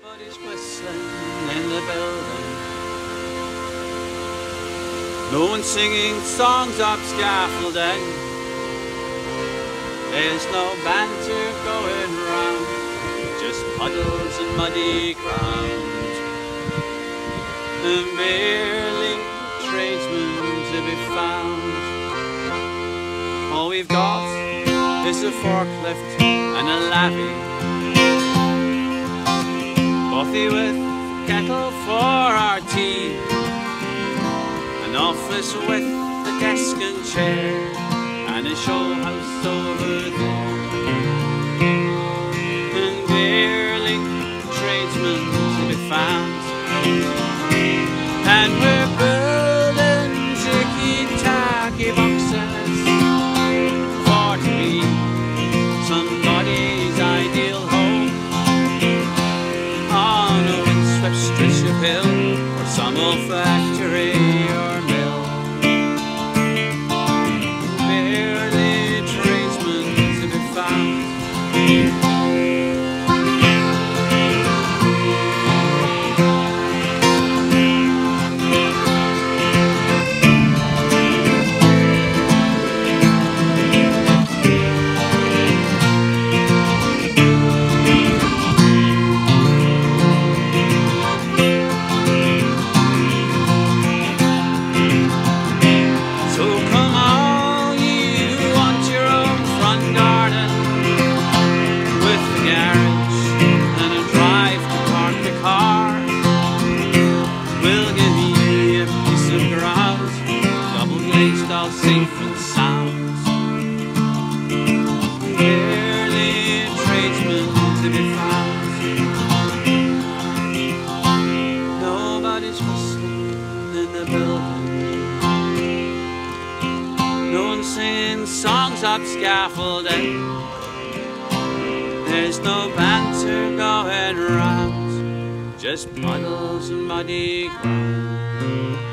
Nobody's whistling in the building. No one's singing songs up scaffolding. There's no banter going round, just puddles and muddy ground, and barely tradesmen to be found. All we've got is a forklift and a lavvy, bothy with kettle for our tea, an office with a desk and chair, and a show house over there, and barely tradesmen to be found. And we're building ticky-tacky boxes for to be somebody's ideal home on a windswept stretch of hill, or some old factory or mill. Barely tradesmen to be found. Safe and sound. Barely tradesmen to be found. Nobody's whistling in the building. No one's singing songs up scaffolding. There's no banter going round, just puddles and muddy ground.